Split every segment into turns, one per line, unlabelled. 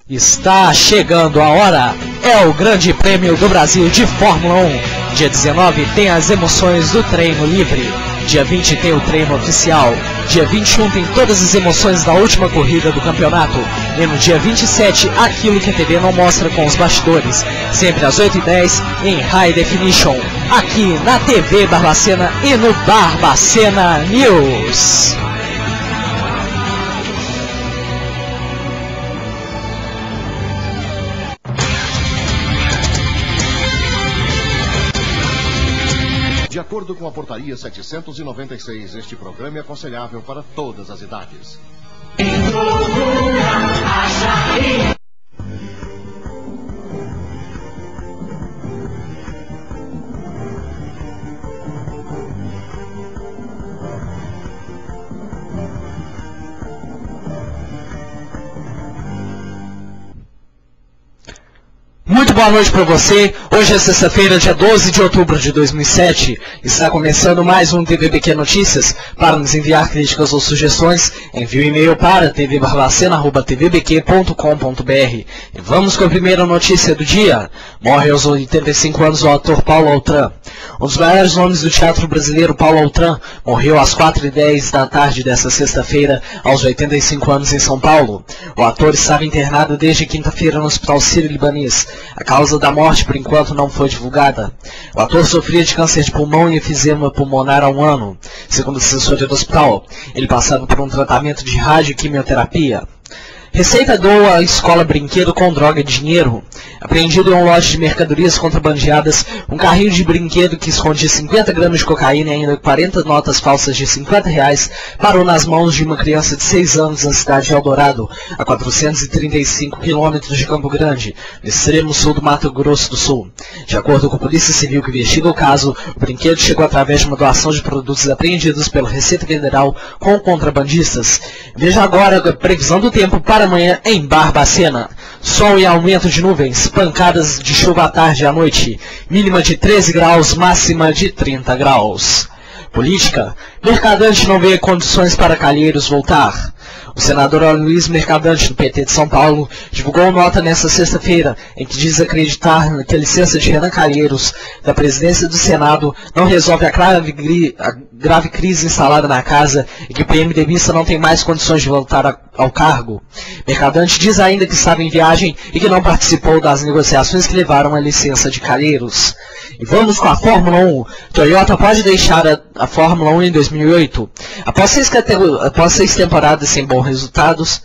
Está chegando a hora, é o Grande Prêmio do Brasil de Fórmula 1. Dia 19 tem as emoções do treino livre. Dia 20 tem o treino oficial. Dia 21 tem todas as emoções da última corrida do campeonato. E no dia 27, aquilo que a TV não mostra com os bastidores. Sempre às 8h10 em High Definition. Aqui na TV Barbacena e no Barbacena News.
De acordo com a portaria 796, este programa é aconselhável para todas as idades.
Muito boa noite para você. Hoje é sexta-feira, dia 12 de outubro de 2007. Está começando mais um TVBQ Notícias. Para nos enviar críticas ou sugestões, envie um e-mail para tvbarbacena@tvbq.com.br. E vamos com a primeira notícia do dia. Morre aos 85 anos o ator Paulo Autran. Um dos maiores nomes do teatro brasileiro, Paulo Autran, morreu às 4h10 da tarde desta sexta-feira, aos 85 anos em São Paulo. O ator estava internado desde quinta-feira no Hospital Sírio-Libanês. A causa da morte, por enquanto, não foi divulgada. O ator sofria de câncer de pulmão e efizema pulmonar há um ano. Segundo a assessoria do hospital, ele passava por um tratamento de radioquimioterapia. Receita doa à escola brinquedo com droga e dinheiro. Apreendido em um lote de mercadorias contrabandeadas, um carrinho de brinquedo que escondia 50 gramas de cocaína e ainda 40 notas falsas de R$50 parou nas mãos de uma criança de 6 anos na cidade de Eldorado, a 435 quilômetros de Campo Grande, no extremo sul do Mato Grosso do Sul. De acordo com a Polícia Civil que investiga o caso, o brinquedo chegou através de uma doação de produtos apreendidos pela Receita Federal com contrabandistas. Veja agora a previsão do tempo para amanhã em Barbacena. Sol e aumento de nuvens, pancadas de chuva à tarde e à noite, mínima de 13 graus, máxima de 30 graus. Política, Mercadante não vê condições para Calheiros voltar. O senador Luiz Mercadante, do PT de São Paulo, divulgou nota nesta sexta-feira em que diz acreditar que a licença de Renan Calheiros, da presidência do Senado, não resolve a grave crise instalada na casa e que o PMDBista não tem mais condições de voltar ao cargo. Mercadante diz ainda que estava em viagem e que não participou das negociações que levaram à licença de Calheiros. E vamos com a Fórmula 1. Toyota pode deixar a Fórmula 1 em 2008. Após 6 temporadas sem bons resultados,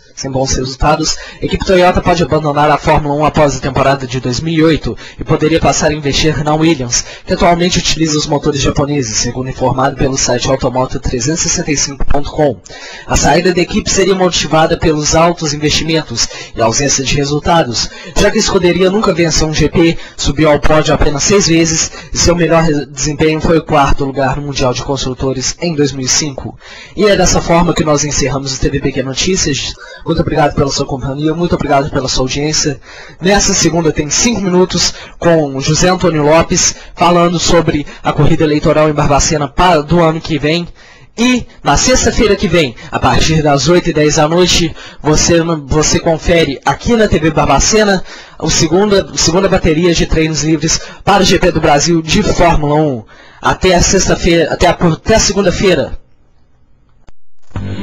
a equipe Toyota pode abandonar a Fórmula 1 após a temporada de 2008 e poderia passar a investir na Williams, que atualmente utiliza os motores japoneses, segundo informado pelo site Automoto365.com. A saída da equipe seria motivada pelos altos investimentos e ausência de resultados, já que a escuderia nunca venceu um GP, subiu ao pódio apenas 6 vezes e seu melhor desempenho foi o 4º lugar no Mundial de Construtores em 2005. E é dessa forma que nós encerramos o TVBQ Notícias. Muito obrigado pela sua companhia, muito obrigado pela sua audiência. Nessa segunda tem 5 minutos com José Antônio Lopes falando sobre a corrida eleitoral em Barbacena do ano que vem. E na sexta-feira que vem, a partir das 8h10 da noite, você confere aqui na TV Barbacena a segunda bateria de treinos livres para o GP do Brasil de Fórmula 1. Até a segunda-feira.